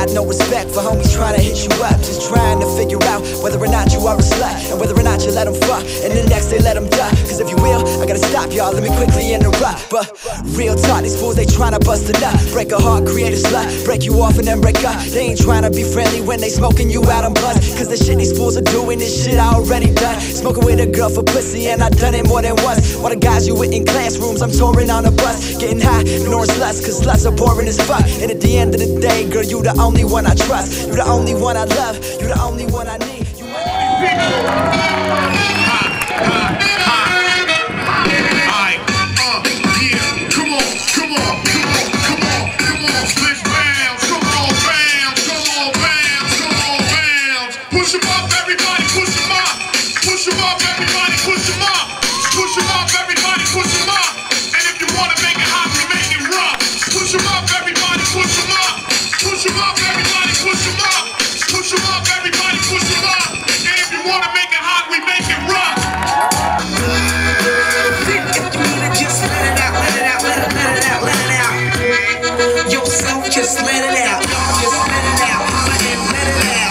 got no respect for homies trying to hit you up, just trying to figure out whether or not you are a slut, and whether or not you let them fuck, and then next they let them duck. Cause if you will, I gotta stop y'all, let me quickly interrupt. But real talk, these fools, they tryna bust a nut, break a heart, create a slut, break you off and then break up. They ain't tryna be friendly when they smoking you out on buzz. Cause the shit these fools are doing is shit I already done. Smoking with a girl for pussy and I done it more than once. All the guys you with in classrooms, I'm touring on a bus, getting high, ignoring sluts, cause sluts are boring as fuck. And at the end of the day, girl, you the only one I trust, you the only one I love, you the only one I need. Just let it out, just let it out, holla and let it out.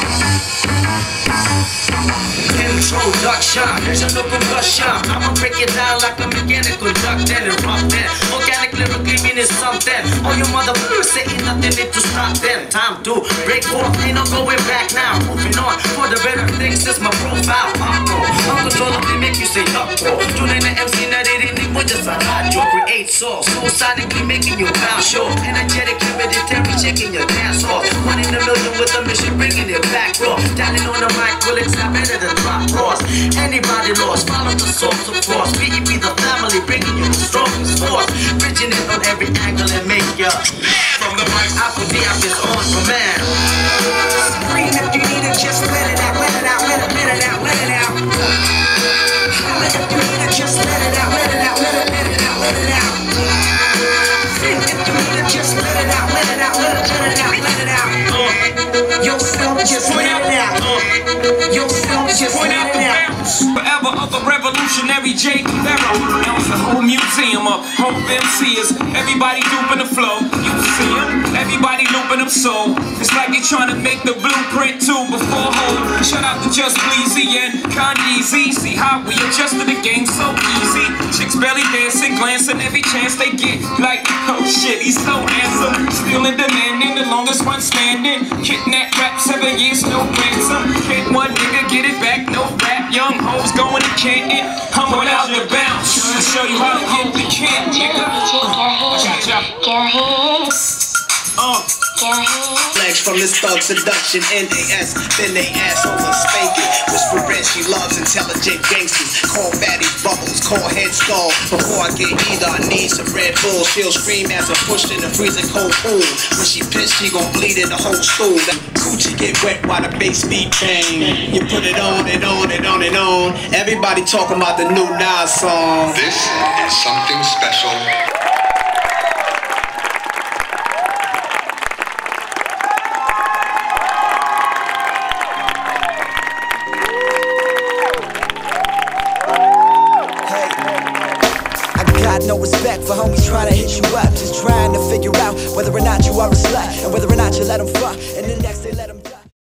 Introduction, here's a little concussion. I'ma break it down like a mechanical duct and erupting. Organic lyrically meaning something. All you motherfuckers saying nothing need to stop them. Time to break forth, ain't no going back now. Moving on, for the better things, this my profile. Uncontrollably make you say up-pro. Tuning the MC, not anything but just a hot joke. Create soul, sonically making you bounce. Show energetic, hereditary, checking your dance off. 1 in a million with a mission, bringing it back raw. Dialing on the mic, will it stop better than drop cross? Anybody lost, follow the source of course. BEP the family, bringing you the strongest force. Bridging it on every angle and make ya from the mic, I put the is on command. Scream if you need it, just let it out, let it out, let it out, let it out. Holla if you need it, just let it out, let it out, let it out, let it out. Sing if you need it, just let it out, let it out, let it out, let it out. Yourself, just let it out. Yourself, just let it out. Forever of the revolutionary J. Guevara. Now it's a whole museum of hope MCs. Everybody duping the flow. You see them? Everybody looping them so. It's like you're trying to make the blueprint too before home. Shout out to Just Bleezy and Kanye Z. See how we adjusted the game so easy. Chicks belly dancing, glancing every chance they get. Like, oh shit, he's so handsome. Still in demand, and the longest one standing. Kidnap rap, 7 years, no ransom. Hit one nigga, get it back, no rap. Young hoes going to Canton. I'm without the bounce. To show you how to get the can, nigga. Flex from this thug seduction, NAS, then they ass over spanking. Whisperin', she loves intelligent gangsters. Call baddies bubbles, call head skull. Before I get either, I need some Red Bull. She'll scream as I'm pushed in the freezing cold pool. When she pissed, she gon' bleed in the whole stool. That coochie get wet while the bass beat bang. You put it on and on and on and on. Everybody talking about the new Nas song. This is something special. No respect for homies trying to hit you up, just trying to figure out whether or not you are a slut, and whether or not you let them fuck. And